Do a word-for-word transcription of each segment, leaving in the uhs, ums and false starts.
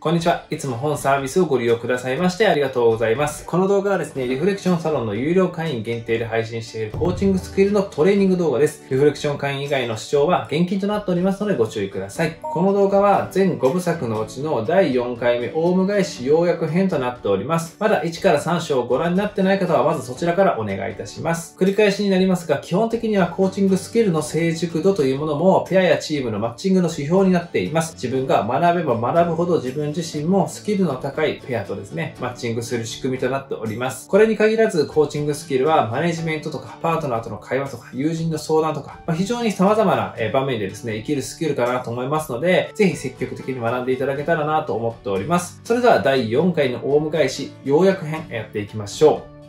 こんにちは。いつも本サービスをご利用くださいましてありがとうございます。この動画はですね、リフレクションサロンの有料会員限定で配信しているコーチングスキルのトレーニング動画です。リフレクション会員以外の視聴は厳禁となっておりますのでご注意ください。この動画は全ごぶさくのうちのだいよんかいめオウム返し要約編となっております。まだいちからさん章をご覧になってない方はまずそちらからお願いいたします。繰り返しになりますが、基本的にはコーチングスキルの成熟度というものもペアやチームのマッチングの指標になっています。自分が学べば学ぶほど自分自身もスキルスキルの高いペアとですね、マッチングする仕組みとなっております。これに限らず、コーチングスキルはマネジメントとか、パートナーとの会話とか、友人の相談とか、まあ、非常に様々な場面でですね、生きるスキルかなと思いますので、ぜひ積極的に学んでいただけたらなと思っております。それではだいよんかいのオウム返し、要約編やっていきましょう。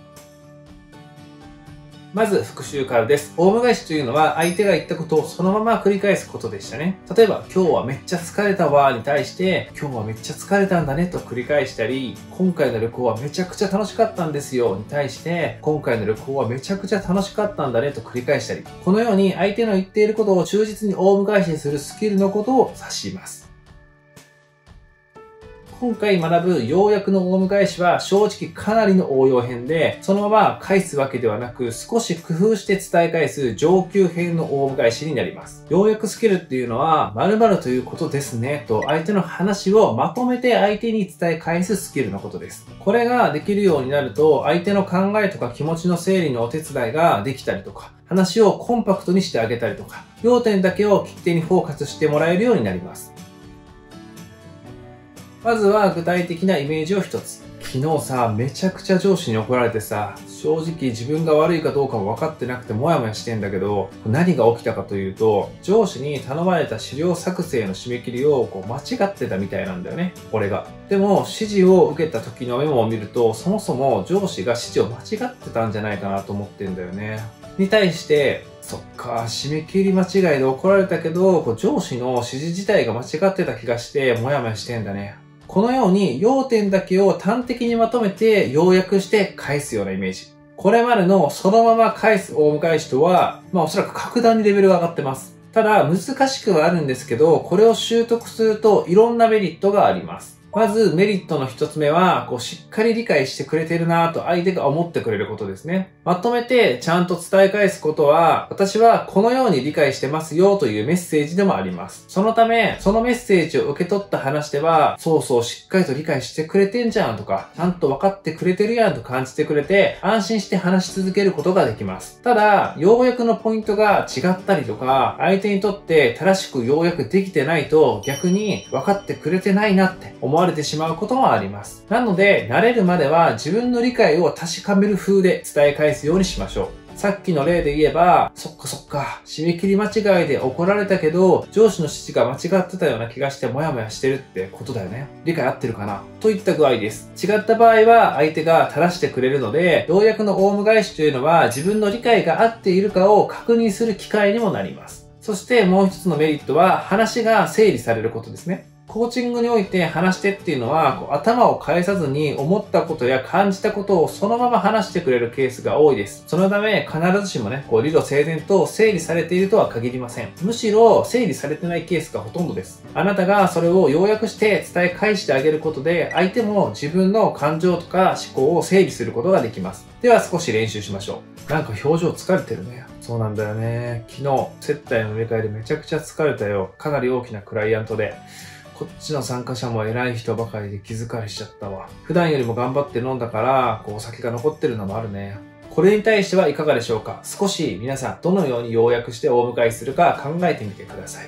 まず復習からです。オウム返しというのは相手が言ったことをそのまま繰り返すことでしたね。例えば、今日はめっちゃ疲れたわに対して、今日はめっちゃ疲れたんだねと繰り返したり、今回の旅行はめちゃくちゃ楽しかったんですよに対して、今回の旅行はめちゃくちゃ楽しかったんだねと繰り返したり、このように相手の言っていることを忠実にオウム返しするスキルのことを指します。今回学ぶ要約のオウム返しは正直かなりの応用編で、そのまま返すわけではなく少し工夫して伝え返す上級編のオウム返しになります。要約スキルっていうのは〇〇ということですねと相手の話をまとめて相手に伝え返すスキルのことです。これができるようになると相手の考えとか気持ちの整理のお手伝いができたりとか、話をコンパクトにしてあげたりとか、要点だけを切手にフォーカスしてもらえるようになります。まずは具体的なイメージを一つ。昨日さ、めちゃくちゃ上司に怒られてさ、正直自分が悪いかどうかも分かってなくてモヤモヤしてんだけど、何が起きたかというと、上司に頼まれた資料作成の締め切りをこう間違ってたみたいなんだよね、俺が。でも、指示を受けた時のメモを見ると、そもそも上司が指示を間違ってたんじゃないかなと思ってんだよね。に対して、そっか、締め切り間違いで怒られたけど、こう上司の指示自体が間違ってた気がして、モヤモヤしてんだね。このように要点だけを端的にまとめて要約して返すようなイメージ。これまでのそのまま返すオウム返しとは、まあおそらく格段にレベルが上がってます。ただ難しくはあるんですけど、これを習得するといろんなメリットがあります。まずメリットの一つ目は、こうしっかり理解してくれてるなぁと相手が思ってくれることですね。まとめてちゃんと伝え返すことは、私はこのように理解してますよというメッセージでもあります。そのため、そのメッセージを受け取った話では、そうそうしっかりと理解してくれてんじゃんとか、ちゃんと分かってくれてるやんと感じてくれて、安心して話し続けることができます。ただ、要約のポイントが違ったりとか、相手にとって正しく要約できてないと、逆に分かってくれてないなって思われてしまうこともあります。なので、慣れるまでは自分の理解を確かめる風で伝え返すようにしましょう。さっきの例で言えば、そっかそっか、締め切り間違いで怒られたけど、上司の指示が間違ってたような気がしてモヤモヤしてるってことだよね。理解合ってるかなといった具合です。違った場合は相手が正してくれるので、要約のオウム返しというのは自分の理解が合っているかを確認する機会にもなります。そしてもう一つのメリットは、話が整理されることですね。コーチングにおいて話してっていうのは、こう頭を返さずに思ったことや感じたことをそのまま話してくれるケースが多いです。そのため、必ずしもね、こう理路整然と整理されているとは限りません。むしろ、整理されてないケースがほとんどです。あなたがそれを要約して伝え返してあげることで、相手も自分の感情とか思考を整理することができます。では少し練習しましょう。なんか表情疲れてるね。そうなんだよね。昨日、接待の入れ替えでめちゃくちゃ疲れたよ。かなり大きなクライアントで。こっちの参加者も偉い人ばかりで気疲れしちゃったわ。普段よりも頑張って飲んだから、こうお酒が残ってるのもあるね。これに対してはいかがでしょうか？少し皆さんどのように要約して大迎えするか考えてみてください。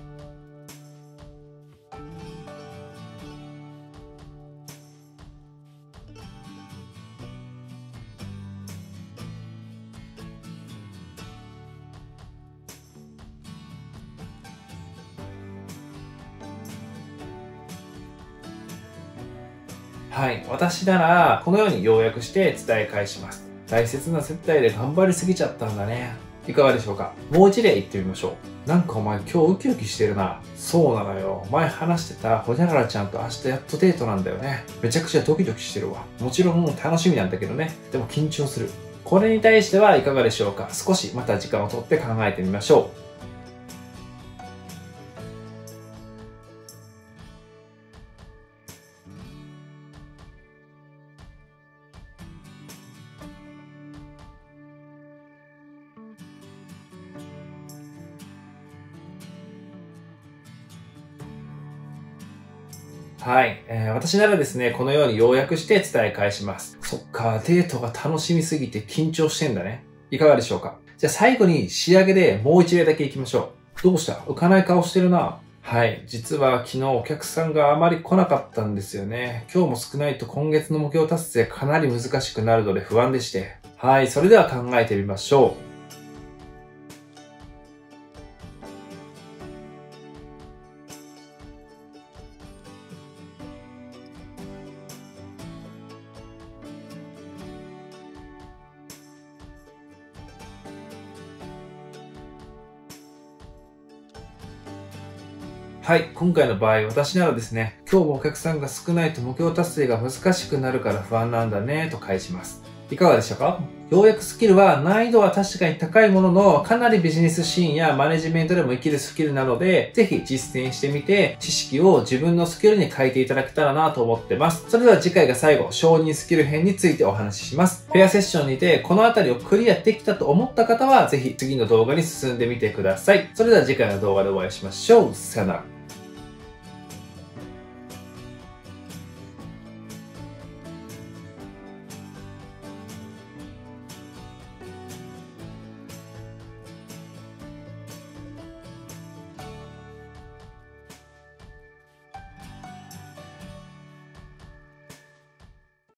はい。私なら、このように要約して伝え返します。大切な接待で頑張りすぎちゃったんだね。いかがでしょうか？もう一例言ってみましょう。なんかお前今日ウキウキしてるな。そうなのよ。前話してたホニャララちゃんと明日やっとデートなんだよね。めちゃくちゃドキドキしてるわ。もちろん楽しみなんだけどね。でも緊張する。これに対してはいかがでしょうか？少しまた時間をとって考えてみましょう。 はい、えー。私ならですね、このように要約して伝え返します。そっか、デートが楽しみすぎて緊張してんだね。いかがでしょうか？じゃあ最後に仕上げでもう一例だけ行きましょう。どうした？浮かない顔してるな。はい。実は昨日お客さんがあまり来なかったんですよね。今日も少ないと今月の目標達成かなり難しくなるので不安でして。はい。それでは考えてみましょう。はい。今回の場合、私ならですね、今日もお客さんが少ないと目標達成が難しくなるから不安なんだね、と返します。いかがでしたか？要約スキルは難易度は確かに高いものの、かなりビジネスシーンやマネジメントでも生きるスキルなので、ぜひ実践してみて、知識を自分のスキルに変えていただけたらなと思ってます。それでは次回が最後、承認スキル編についてお話しします。ペアセッションにて、このあたりをクリアできたと思った方は、ぜひ次の動画に進んでみてください。それでは次回の動画でお会いしましょう。さよなら。